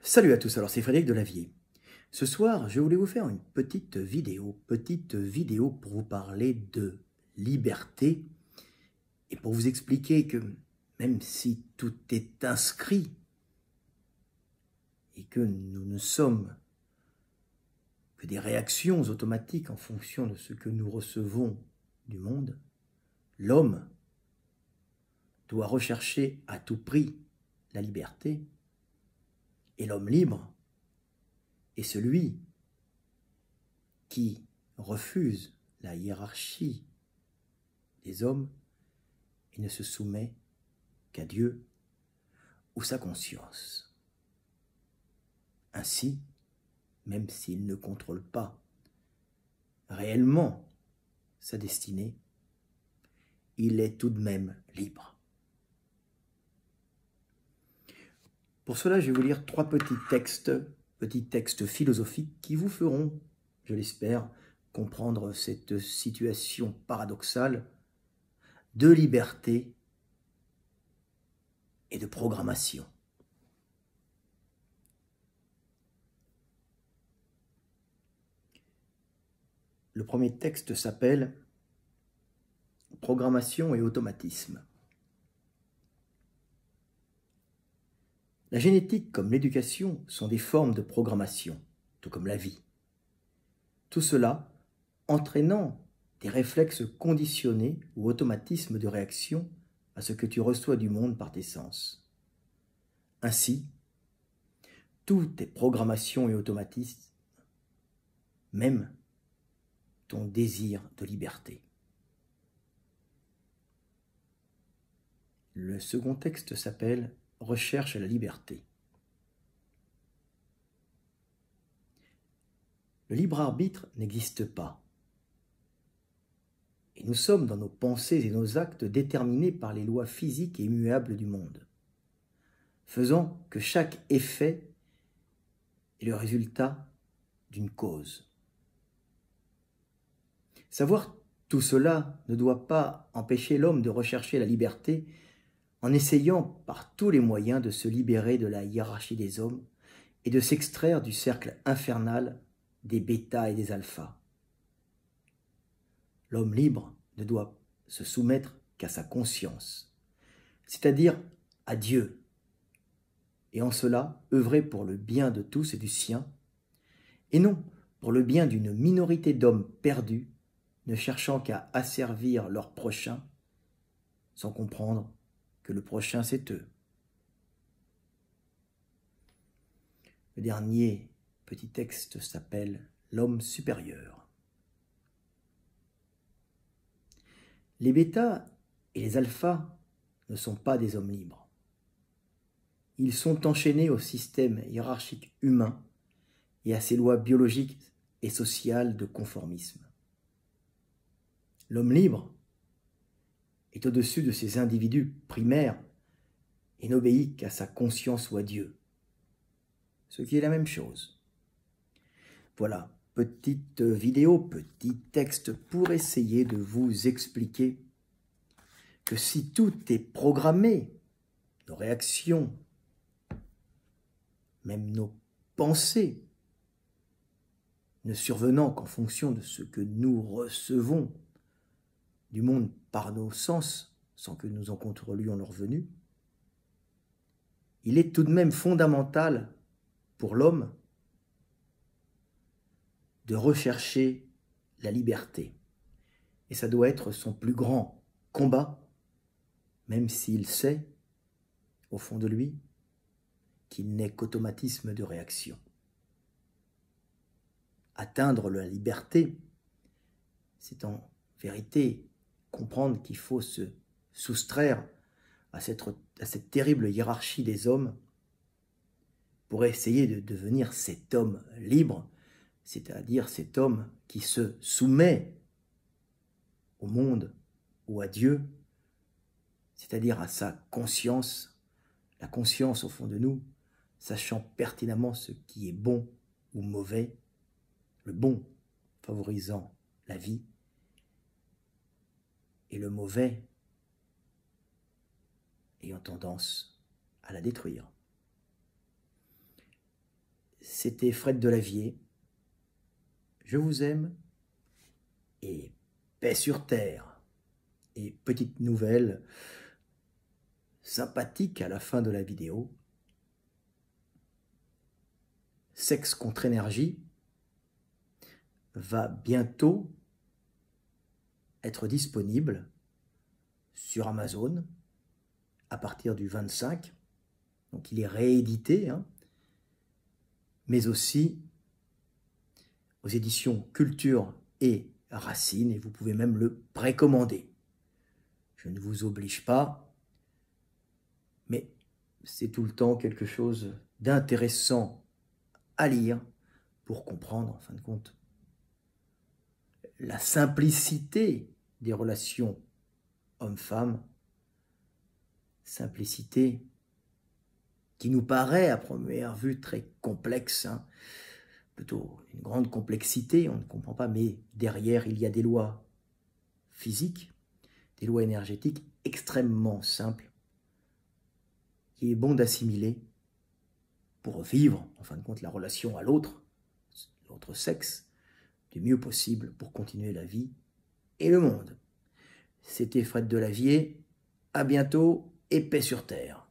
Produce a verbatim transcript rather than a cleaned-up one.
Salut à tous, alors c'est Frédéric Delavier. Ce soir, je voulais vous faire une petite vidéo, petite vidéo pour vous parler de liberté et pour vous expliquer que même si tout est inscrit et que nous ne sommes que des réactions automatiques en fonction de ce que nous recevons du monde, l'homme doit rechercher à tout prix la liberté et l'homme libre est celui qui refuse la hiérarchie des hommes et ne se soumet qu'à Dieu ou sa conscience. Ainsi, même s'il ne contrôle pas réellement sa destinée, il est tout de même libre. Pour cela, je vais vous lire trois petits textes, petits textes philosophiques qui vous feront, je l'espère, comprendre cette situation paradoxale de liberté et de programmation. Le premier texte s'appelle « Programmation et automatisme ». La génétique comme l'éducation sont des formes de programmation, tout comme la vie. Tout cela entraînant des réflexes conditionnés ou automatismes de réaction à ce que tu reçois du monde par tes sens. Ainsi, tout est programmation et automatisme, même ton désir de liberté. Le second texte s'appelle « Recherche la liberté ». Le libre arbitre n'existe pas. Et nous sommes dans nos pensées et nos actes déterminés par les lois physiques et immuables du monde, faisant que chaque effet est le résultat d'une cause. Savoir tout cela ne doit pas empêcher l'homme de rechercher la liberté en essayant par tous les moyens de se libérer de la hiérarchie des hommes et de s'extraire du cercle infernal des bêtas et des alphas. L'homme libre ne doit se soumettre qu'à sa conscience, c'est-à-dire à Dieu, et en cela œuvrer pour le bien de tous et du sien, et non pour le bien d'une minorité d'hommes perdus, ne cherchant qu'à asservir leur prochain, sans comprendre que le prochain c'est eux. Le dernier petit texte s'appelle « L'homme supérieur ». Les bêtas et les alphas ne sont pas des hommes libres. Ils sont enchaînés au système hiérarchique humain et à ses lois biologiques et sociales de conformisme. L'homme libre est au-dessus de ces individus primaires et n'obéit qu'à sa conscience ou à Dieu, ce qui est la même chose. Voilà, petite vidéo, petit texte pour essayer de vous expliquer que si tout est programmé, nos réactions, même nos pensées, ne survenant qu'en fonction de ce que nous recevons du monde par nos sens, sans que nous en contrôlions leur venue, il est tout de même fondamental pour l'homme de rechercher la liberté. Et ça doit être son plus grand combat, même s'il sait, au fond de lui, qu'il n'est qu'automatisme de réaction. Atteindre la liberté, c'est en vérité comprendre qu'il faut se soustraire à cette, à cette terrible hiérarchie des hommes pour essayer de devenir cet homme libre, c'est-à-dire cet homme qui se soumet au monde ou à Dieu, c'est-à-dire à sa conscience, la conscience au fond de nous, sachant pertinemment ce qui est bon ou mauvais, le bon favorisant la vie et le mauvais ayant tendance à la détruire. C'était Fred Delavier. Je vous aime et paix sur terre. Et petite nouvelle sympathique à la fin de la vidéo. Sexe contre énergie va bientôt être disponible sur Amazon à partir du vingt-cinq. Donc il est réédité, hein, mais aussi aux éditions Culture et Racine, et vous pouvez même le précommander. Je ne vous oblige pas, mais c'est tout le temps quelque chose d'intéressant à lire pour comprendre, en fin de compte, la simplicité des relations homme-femme, simplicité qui nous paraît à première vue très complexe, hein, plutôt une grande complexité, on ne comprend pas, mais derrière il y a des lois physiques, des lois énergétiques extrêmement simples, qu'il est bon d'assimiler pour vivre, en fin de compte, la relation à l'autre, l'autre sexe, du mieux possible pour continuer la vie et le monde. C'était Fred Delavier, à bientôt et paix sur terre.